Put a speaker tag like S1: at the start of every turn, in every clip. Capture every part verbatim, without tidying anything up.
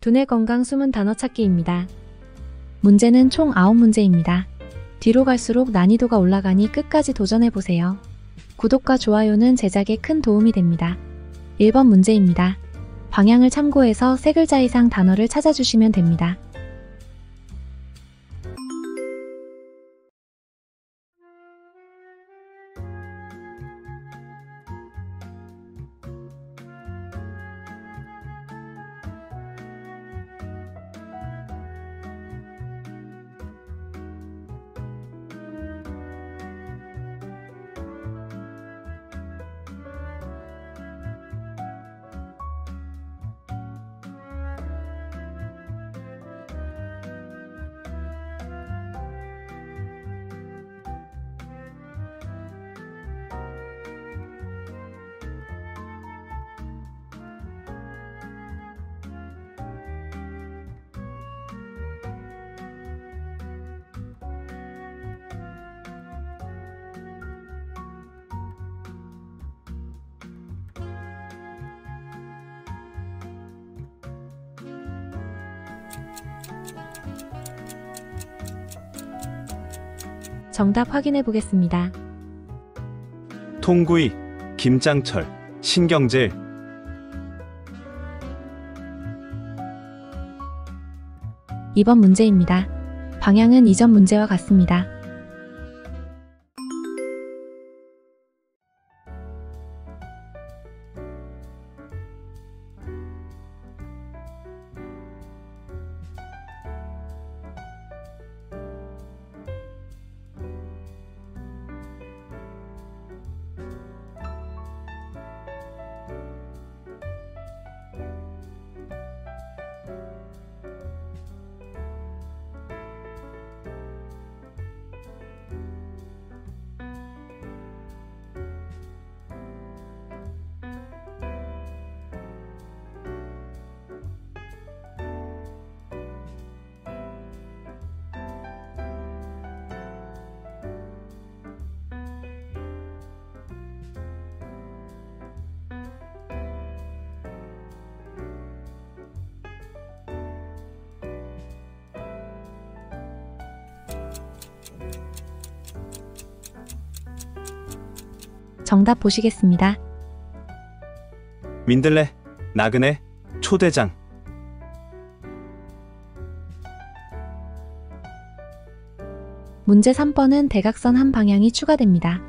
S1: 두뇌 건강 숨은 단어 찾기입니다. 문제는 총 아홉 문제입니다. 뒤로 갈수록 난이도가 올라가니 끝까지 도전해보세요. 구독과 좋아요는 제작에 큰 도움이 됩니다. 일 번 문제입니다. 방향을 참고해서 세 글자 이상 단어를 찾아주시면 됩니다. 정답 확인해 보겠습니다.
S2: 통구이, 김장철, 신경질.
S1: 이 번 문제입니다. 방향은 이전 문제와 같습니다. 정답 보시겠습니다.
S2: 민들레, 나그네, 초대장.
S1: 문제 삼 번은 대각선 한 방향이 추가됩니다.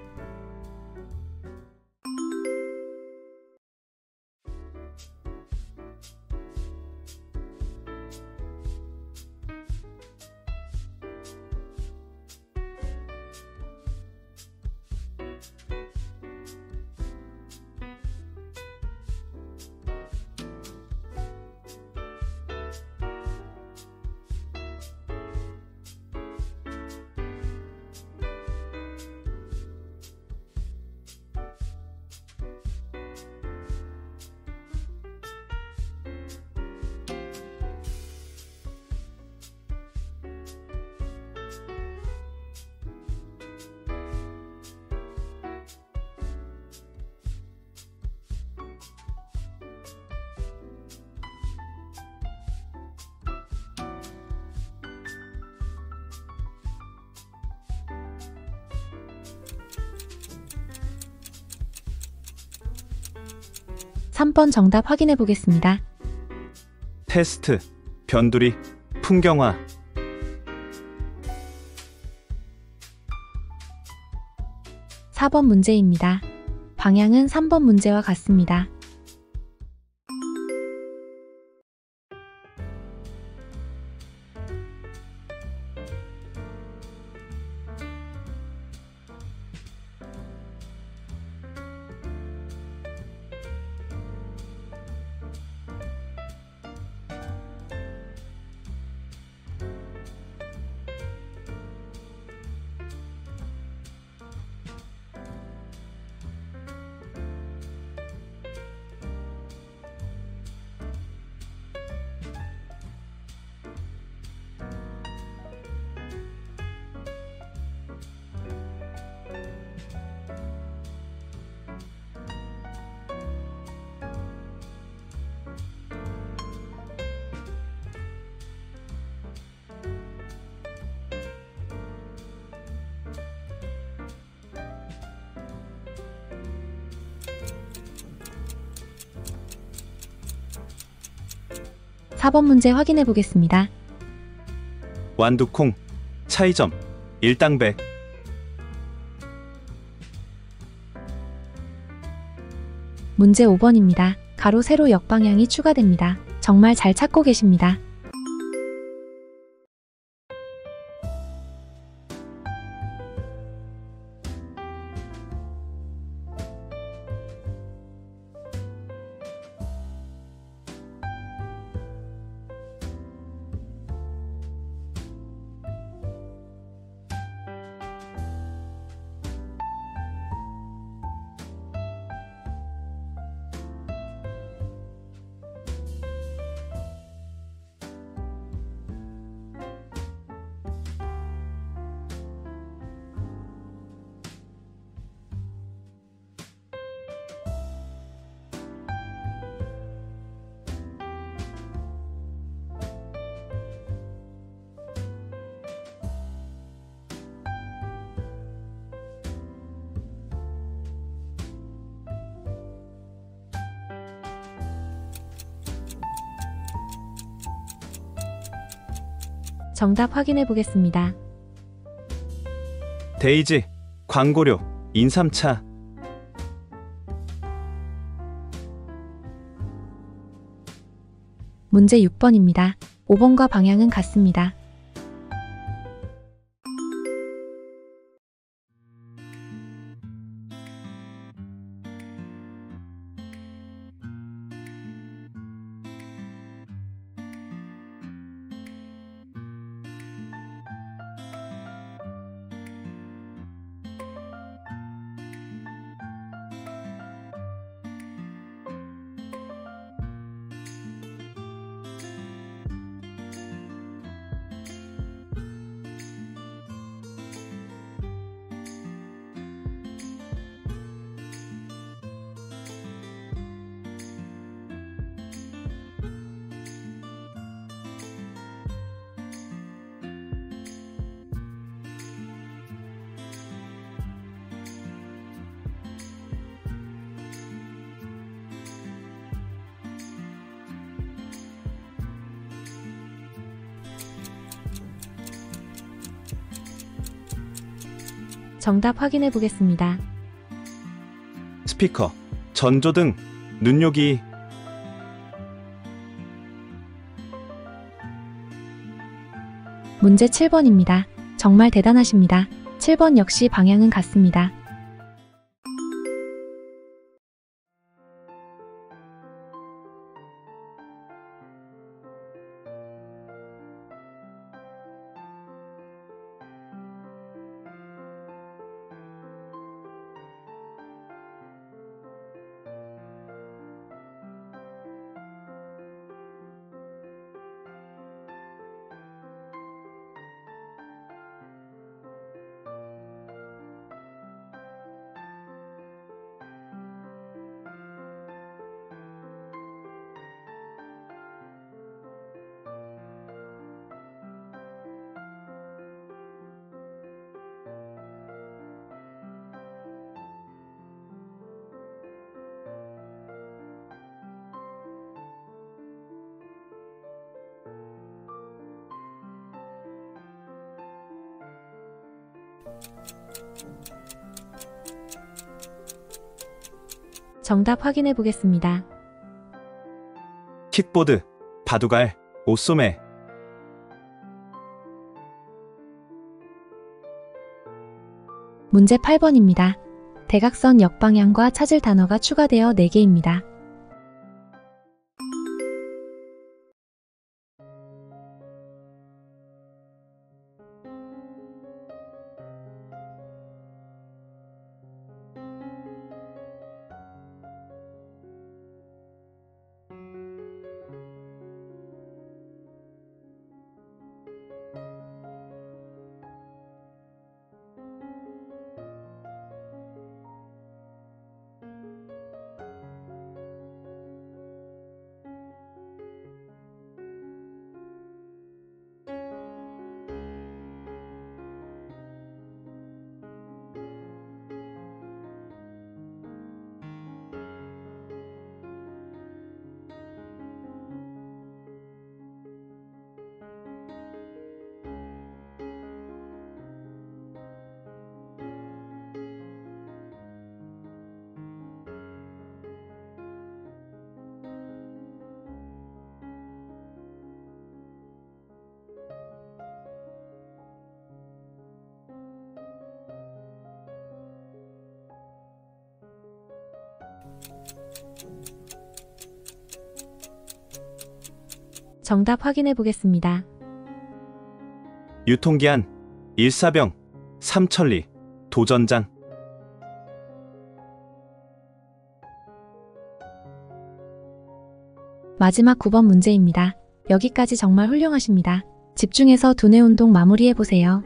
S1: 삼 번 정답 확인해 보겠습니다.
S2: 테스트, 변두리, 풍경화.
S1: 사 번 문제입니다. 방향은 삼 번 문제와 같습니다. 사 번 문제 확인해 보겠습니다.
S2: 완두콩, 차이점, 일당백.
S1: 문제 오 번입니다. 가로 세로 역방향이 추가됩니다. 정말 잘 찾고 계십니다. 정답 확인해 보겠습니다.
S2: 데이지, 광고료, 인삼차.
S1: 문제 육 번입니다. 오 번과 방향은 같습니다. 정답 확인해 보겠습니다.
S2: 스피커, 전조등, 눈요기.
S1: 문제 칠 번입니다. 정말 대단하십니다. 칠 번 역시 방향은 같습니다. 정답 확인해 보겠습니다.
S2: 킥보드, 바둑알, 옷소매.
S1: 문제 팔 번입니다. 대각선 역방향과 찾을 단어가 추가되어 네 개입니다. 정답 확인해 보겠습니다.
S2: 유통기한 일사병, 삼천리, 도전장.
S1: 마지막 구 번 문제입니다. 여기까지 정말 훌륭하십니다. 집중해서 두뇌 운동 마무리해 보세요.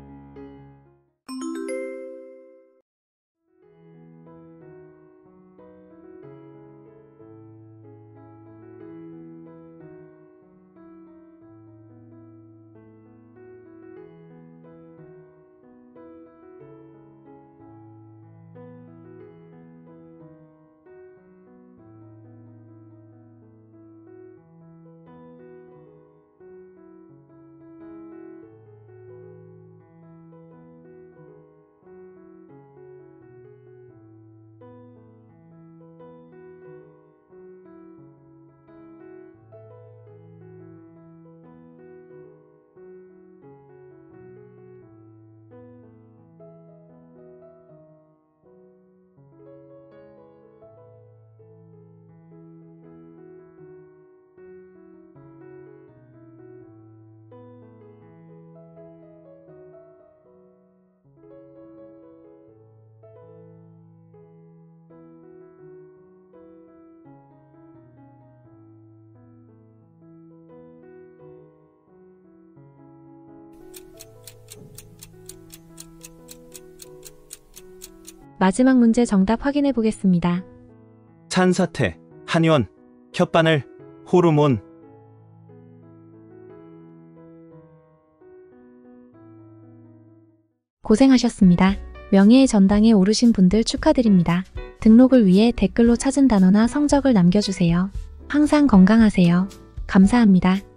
S1: 마지막 문제 정답 확인해 보겠습니다.
S2: 산사태, 한의원, 혓바늘, 호르몬.
S1: 고생하셨습니다. 명예의 전당에 오르신 분들 축하드립니다. 등록을 위해 댓글로 찾은 단어나 성적을 남겨주세요. 항상 건강하세요. 감사합니다.